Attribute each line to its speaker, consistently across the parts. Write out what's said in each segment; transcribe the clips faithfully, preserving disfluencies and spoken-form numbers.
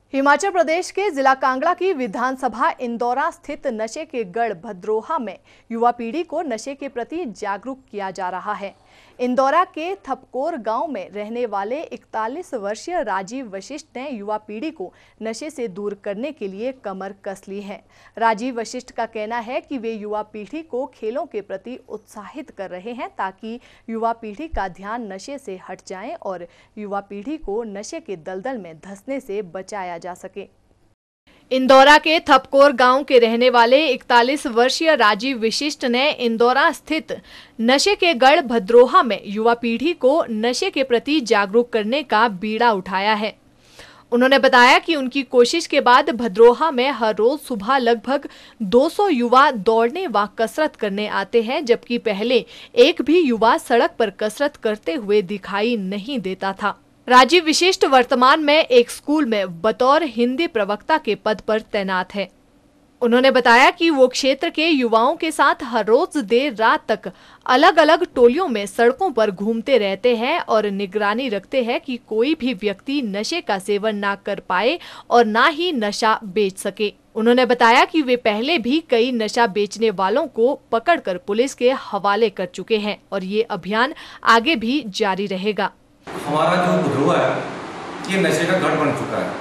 Speaker 1: हिमाचल प्रदेश के जिला कांगड़ा की विधानसभा इंदौरा स्थित नशे के गढ़ भद्रोहा में युवा पीढ़ी को नशे के प्रति जागरूक किया जा रहा है। इंदौरा के थपकोर गांव में रहने वाले इकतालीस वर्षीय राजीव वशिष्ठ ने युवा पीढ़ी को नशे से दूर करने के लिए कमर कस ली है। राजीव वशिष्ठ का कहना है कि वे युवा पीढ़ी को खेलों के प्रति उत्साहित कर रहे हैं ताकि युवा पीढ़ी का ध्यान नशे से हट जाए और युवा पीढ़ी को नशे के दलदल में धंसने से बचाया जा सके। इंदौरा के थपकोर गांव के रहने वाले इकतालीस वर्षीय राजीव वशिष्ठ ने इंदौरा स्थित नशे के गढ़ भद्रोहा में युवा पीढ़ी को नशे के प्रति जागरूक करने का बीड़ा उठाया है। उन्होंने बताया कि उनकी कोशिश के बाद भद्रोहा में हर रोज सुबह लगभग दो सौ युवा दौड़ने व कसरत करने आते हैं, जबकि पहले एक भी युवा सड़क पर कसरत करते हुए दिखाई नहीं देता था। राजीव वशिष्ठ वर्तमान में एक स्कूल में बतौर हिंदी प्रवक्ता के पद पर तैनात है। उन्होंने बताया कि वो क्षेत्र के युवाओं के साथ हर रोज देर रात तक अलग अलग टोलियों में सड़कों पर घूमते रहते हैं और निगरानी रखते हैं कि कोई भी व्यक्ति नशे का सेवन ना कर पाए और ना ही नशा बेच सके। उन्होंने बताया कि वे पहले भी कई नशा बेचने वालों को पकड़कर पुलिस के हवाले कर चुके हैं और ये अभियान आगे भी जारी रहेगा।
Speaker 2: हमारा जो भद्रोहा है ये नशे का गढ़ बन चुका है।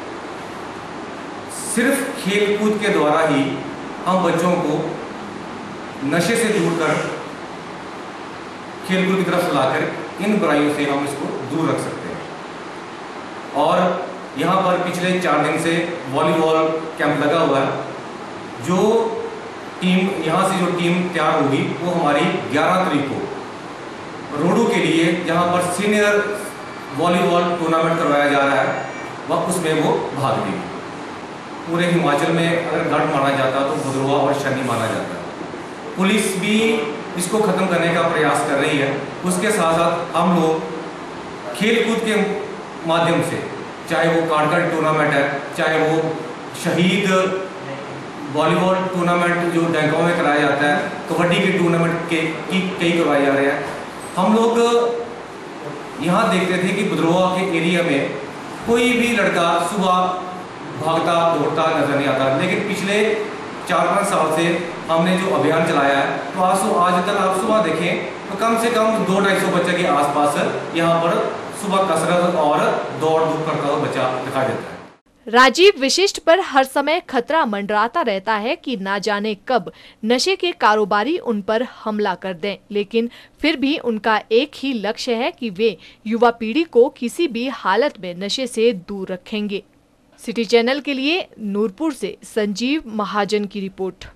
Speaker 2: सिर्फ खेल कूद के द्वारा ही हम बच्चों को नशे से दूर कर खेल कूद की तरफ लाकर इन बुराइयों से हम इसको दूर रख सकते हैं। और यहाँ पर पिछले चार दिन से वॉलीबॉल कैंप लगा हुआ है। जो टीम यहाँ से जो टीम तैयार होगी वो हमारी ग्यारह तारीख को रोडू के लिए जहाँ पर सीनियर वॉलीबॉल टूर्नामेंट करवाया जा रहा है वह उसमें वो भाग लेगी। पूरे हिमाचल में अगर गढ़ माना जाता है तो भद्रोहा और शनि माना जाता है। पुलिस भी इसको ख़त्म करने का प्रयास कर रही है। उसके साथ साथ हम लोग खेल कूद के माध्यम से, चाहे वो कार्डकट टूर्नामेंट है, चाहे वो शहीद वॉलीबॉल टूर्नामेंट जो डैंगांव में कराया जाता है, कबड्डी के टूर्नामेंट के की कई करवाए जा रहे हैं। हम लोग यहाँ देखते थे कि भद्रोहा के एरिया में कोई भी लड़का सुबह भागता दौड़ता नजर नहीं आता, लेकिन पिछले चार पाँच साल से हमने जो अभियान चलाया है तो आज आज तक आप सुबह देखें तो कम से कम दो ढाई सौ बच्चे के आसपास यहाँ पर सुबह कसरत और दौड़ धूप करता हुआ बच्चा दिखाई देता है।
Speaker 1: राजीव वशिष्ठ पर हर समय खतरा मंडराता रहता है कि ना जाने कब नशे के कारोबारी उन पर हमला कर दें, लेकिन फिर भी उनका एक ही लक्ष्य है कि वे युवा पीढ़ी को किसी भी हालत में नशे से दूर रखेंगे। सिटी चैनल के लिए नूरपुर से संजीव महाजन की रिपोर्ट।